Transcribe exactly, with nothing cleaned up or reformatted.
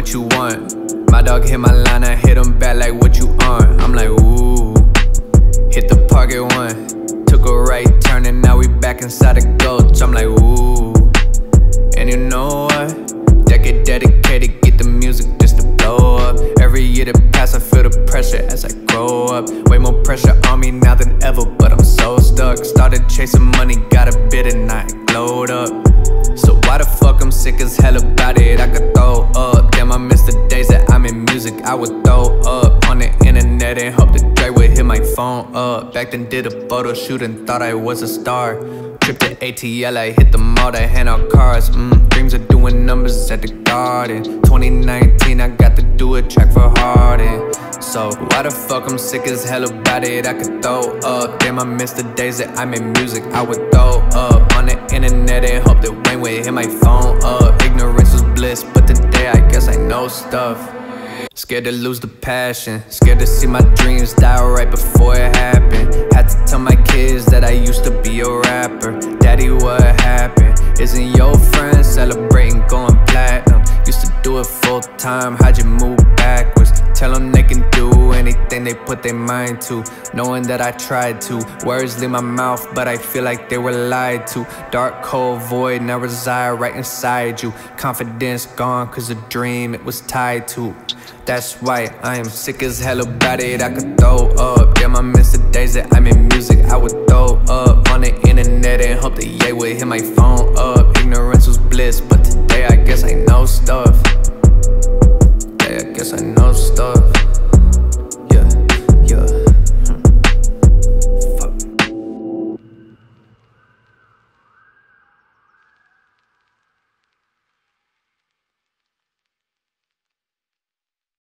what you want. My dog hit my line, I hit him back like what you on. I'm like, ooh, hit the park at one. Took a right turn and now we back inside the coach. I'm like, ooh, and you know what? Decade dedicated, get the music just to blow up. Every year that pass, I feel the pressure as I grow up. Way more pressure on me now than ever, but I'm so stuck. Started chasing money, got a bit and I glowed up. So why the fuck I'm sick as hell about it? I could throw up. Damn, I miss the days that I'm in music. I would throw up on the internet and hope that Dre would hit my phone up. Back then did a photo shoot and thought I was a star. Trip to A T L, I hit the mall to hand out cars. mm, Dreams of doing numbers at the garden. Twenty nineteen, I got to do a track for Harden. So why the fuck I'm sick as hell about it? I could throw up. Damn, I miss the days that I'm in music. I would throw up on the internet and hope that Wayne would hit my phone up. Ignorance was bliss, but today I guess I know stuff. Scared to lose the passion, scared to see my dreams die right before it happened. Had to tell my kids that I used to be a rapper. Daddy, what happened? Isn't your friend celebrating going platinum? Used to do it full time, how'd you move backwards? Tell them they can do anything they put their mind to. Knowing that I tried to, words leave my mouth but I feel like they were lied to. Dark cold void now reside right inside you. Confidence gone cause the dream it was tied to. That's why I am sick as hell about it. I could throw up. Damn, I miss the days that I'm in music. I would throw up on the internet and hope that Ye would hit my phone up. Ignorance was bliss, but today I guess I know stuff.